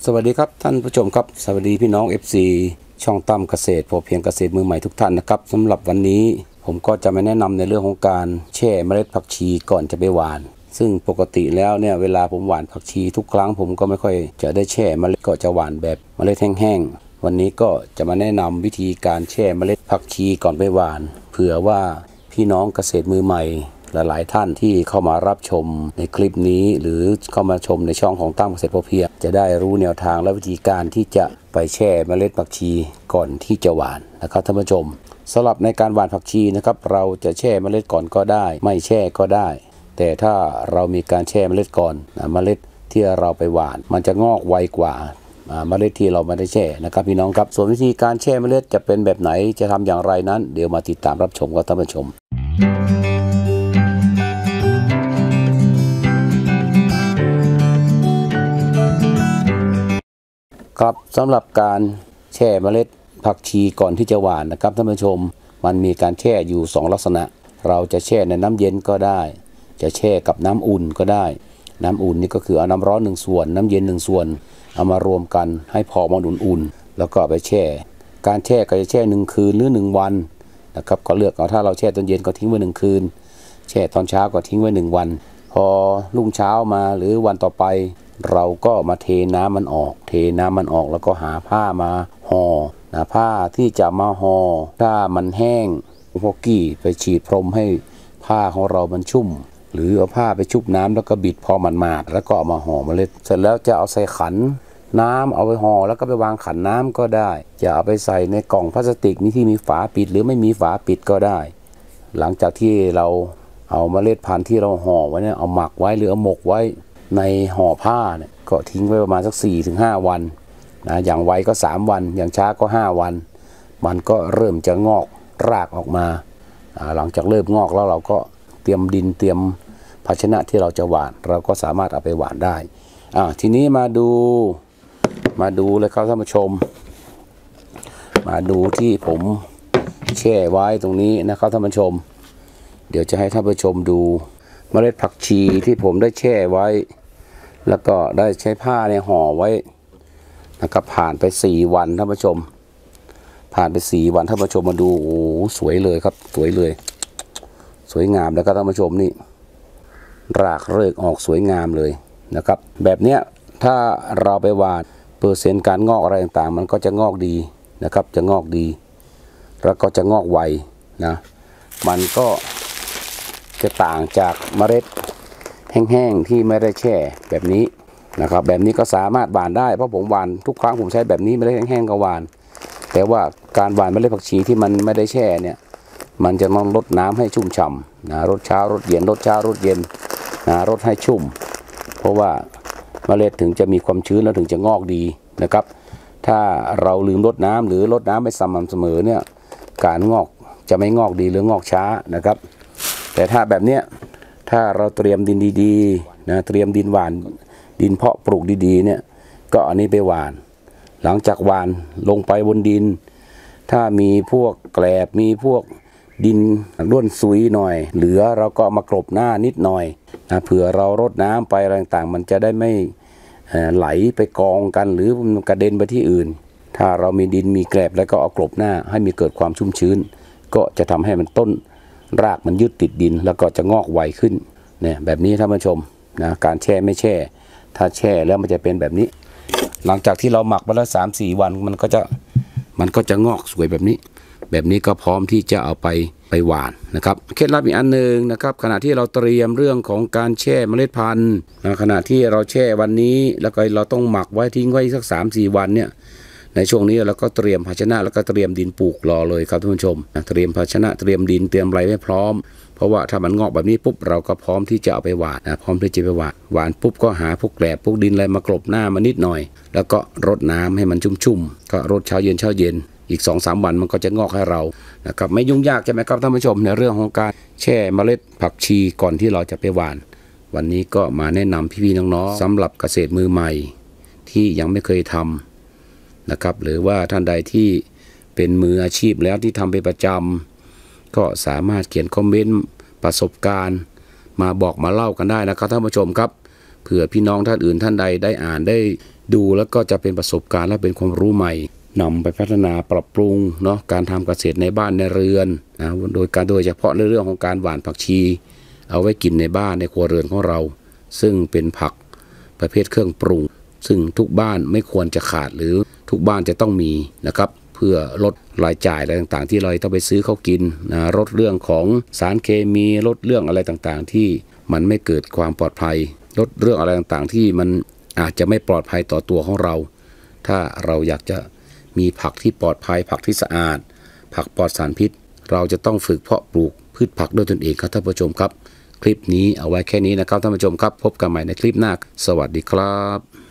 สวัสดีครับท่านผู้ชมครับสวัสดีพี่น้อง FC ช่องตั้มเกษตรพอเพียงเกษตรมือใหม่ทุกท่านนะครับสำหรับวันนี้ผมก็จะมาแนะนำในเรื่องของการแช่เมล็ดผักชีก่อนจะไปหว่านซึ่งปกติแล้วเนี่ยเวลาผมหว่านผักชีทุกครั้งผมก็ไม่ค่อยจะได้แช่เมล็ดก็จะหว่านแบบเมล็ดแห้งๆวันนี้ก็จะมาแนะนำวิธีการแช่เมล็ดผักชีก่อนไปหว่านเผื่อว่าพี่น้องเกษตรมือใหม่หลายๆท่านที่เข้ามารับชมในคลิปนี้หรือเข้ามาชมในช่องของตั้มเกษตรพอเพียงจะได้รู้แนวทางและวิธีการที่จะไปแช่เมล็ดผักชีก่อนที่จะหว่านนะครับท่านผู้ชมสำหรับในการหว่านผักชีนะครับเราจะแช่เมล็ดก่อนก็ได้ไม่แช่ก็ได้แต่ถ้าเรามีการแช่เมล็ดก่อนเมล็ดที่เราไปหว่านมันจะงอกไวกว่าเมล็ดที่เราไม่ได้แช่นะครับพี่น้องครับส่วนวิธีการแช่เมล็ดจะเป็นแบบไหนจะทำอย่างไรนั้นเดี๋ยวมาติดตามรับชมกับท่านผู้ชมครับสำหรับการแช่เมล็ดผักชีก่อนที่จะหว่านนะครับท่านผู้ชมมันมีการแช่อยู่2ลักษณะเราจะแช่ในน้ำเย็นก็ได้จะแช่กับน้ำอุ่นก็ได้น้ำอุ่นนี่ก็คือเอาน้ำร้อน1ส่วนน้ำเย็น1ส่วนเอามารวมกันให้พอมันอุ่นๆแล้วก็ไปแช่การแช่ก็จะแช่1คืนหรือ1วันนะครับก็เลือกเอาถ้าเราแช่ตอนเย็นก็ทิ้งไว้1คืนแช่ตอนเช้าก็ทิ้งไว้1วันพอรุ่งเช้ามาหรือวันต่อไปเราก็มาเทน้ำมันออกแล้วก็หาผ้ามาห่อผ้าที่จะมาห่อถ้ามันแห้งพวกกี้ไปฉีดพรมให้ผ้าของเรามันชุ่มหรือเอาผ้าไปชุบน้ำแล้วก็บิดพอมันหมาดแล้วก็เอามาห่อเมล็ดเสร็จแล้วจะเอาใส่ขันน้ำเอาไปห่อแล้วก็ไปวางขันน้ำก็ได้จะเอาไปใส่ในกล่องพลาสติกนี่ที่มีฝาปิดหรือไม่มีฝาปิดก็ได้หลังจากที่เราเอาเมล็ดพันธุ์ที่เราห่อไว้เนี่ยเอาหมักไว้หรือเอาหมกไว้ในห่อผ้าเนี่ยก็ทิ้งไว้ประมาณสัก 4-5 วันนะอย่างไวก็3วันอย่างช้าก็5วันมันก็เริ่มจะงอกรากออกมาหลังจากเริ่มงอกแล้วเราก็เตรียมดินเตรียมภาชนะที่เราจะหว่านเราก็สามารถเอาไปหว่านได้ทีนี้มาดูเลยครับท่านผู้ชมมาดูที่ผมแช่ไว้ตรงนี้นะครับท่านผู้ชมเดี๋ยวจะให้ท่านผู้ชมดูเมล็ดผักชีที่ผมได้แช่ไว้แล้วก็ได้ใช้ผ้าเนี่ยห่อไว้นะครับผ่านไป4วันท่านผู้ชมผ่านไป4วันท่านผู้ชมมาดูโอ้สวยเลยครับสวยเลยสวยงามแล้วก็ท่านผู้ชมนี่รากเริกออกสวยงามเลยนะครับแบบเนี้ยถ้าเราไปหว่านเปอร์เซ็นต์การงอกอะไรต่างๆมันก็จะงอกดีนะครับจะงอกดีแล้วก็จะงอกไวนะมันก็จะต่างจากเมล็ดแห้งๆที่ไม่ได้แช่แบบนี้นะครับแบบนี้ก็สามารถหว่านได้เพราะผมหว่านทุกครั้งผมใช้แบบนี้เมล็ดแห้งๆก็หว่านแต่ว่าการหว่านเมล็ดผักชีที่มันไม่ได้แช่เนี่ยมันจะต้องรดน้ำให้ชุ่มฉ่ำนะรดเช้ารดเย็นรดเช้ารดเย็นนะรดให้ชุ่มเพราะว่าเมล็ดถึงจะมีความชื้นแล้วถึงจะงอกดีนะครับถ้าเราลืมรดน้ำหรือรดน้ำไม่สม่ำเสมอเนี่ยการงอกจะไม่งอกดีหรืองอกช้านะครับแต่ถ้าแบบเนี้ยถ้าเราเตรียมดินดีๆนะเตรียมดินหว่านดินเพาะปลูกดีๆเนี่ยก็อันนี้ไปหว่านหลังจากหว่านลงไปบนดินถ้ามีพวกแกลบมีพวกดินร่วนซุยหน่อยเหลือเราก็มากรบหน้านิดหน่อยนะเผื่อเรารดน้ำไปอะไรต่างๆมันจะได้ไม่ไหลไปกองกันหรือกระเด็นไปที่อื่นถ้าเรามีดินมีแกลบแล้วก็เอากรบหน้าให้มีเกิดความชุ่มชื้นก็จะทำให้มันต้นรากมันยึดติดดินแล้วก็จะงอกไวขึ้นเนี่ยแบบนี้ท่านผู้ชมนะการแช่ไม่แช่ถ้าแช่แล้วมันจะเป็นแบบนี้หลังจากที่เราหมักมาแล้ว3-4 วันมันก็จะงอกสวยแบบนี้ก็พร้อมที่จะเอาไปหว่านนะครับเคล็ดลับอีกอันหนึ่งนะครับขณะที่เราเตรียมเรื่องของการแช่เมล็ดพันธุ์ขณะที่เราแช่วันนี้แล้วก็เราต้องหมักไว้ทิ้งไว้สัก 3-4 วันเนี่ยในช่วงนี้เราก็เตรียมภาชนะแล้วก็เตรียมดินปลูกรอเลยครับท่านผู้ชมเตรียมภาชนะเตรียมดินเตรียมอะไรให้พร้อมเพราะว่าถ้ามันงอกแบบนี้ปุ๊บเราก็พร้อมที่จะเอาไปหว่านพร้อมที่จะไปหว่านปุ๊บก็หาพวกแกลบพวกดินอะไรมากรบหน้ามันนิดหน่อยแล้วก็รดน้ำให้มันชุ่มๆก็รดเช้าเย็นอีก 2-3 วันมันก็จะงอกให้เรานะครับไม่ยุ่งยากใช่ไหมครับท่านผู้ชมในเรื่องของการแช่เมล็ดผักชีก่อนที่เราจะไปหว่านวันนี้ก็มาแนะนำพี่ๆน้องๆสำหรับเกษตรมือใหม่ที่ยังไม่เคยทำนะครับหรือว่าท่านใดที่เป็นมืออาชีพแล้วที่ทำเป็นประจำก็สามารถเขียนคอมเมนต์ประสบการณ์มาบอกมาเล่ากันได้นะครับท่านผู้ชมครับเผื่อพี่น้องท่านอื่นท่านใดได้อ่านได้ดูแล้วก็จะเป็นประสบการณ์และเป็นความรู้ใหม่นำไปพัฒนาปรับปรุงเนาะการทำเกษตรในบ้านในเรือนนะโดยเฉพาะในเรื่องของการหว่านผักชีเอาไว้กินในบ้านในครัวเรือนของเราซึ่งเป็นผักประเภทเครื่องปรุงซึ่งทุกบ้านไม่ควรจะขาดหรือทุกบ้านจะต้องมีนะครับเพื่อลดรายจ่ายอะไรต่างๆที่เราต้องไปซื้อเขากินนะลดเรื่องของสารเคมีลดเรื่องอะไรต่างๆที่มันไม่เกิดความปลอดภัยลดเรื่องอะไรต่างๆที่มันอาจจะไม่ปลอดภัยต่อตัวของเราถ้าเราอยากจะมีผักที่ปลอดภัยผักที่สะอาดผักปลอดสารพิษเราจะต้องฝึกเพาะปลูกพืชผักด้วยตนเองครับท่านผู้ชมครับคลิปนี้เอาไว้แค่นี้นะครับท่านผู้ชมครับพบกันใหม่ในคลิปหน้าสวัสดีครับ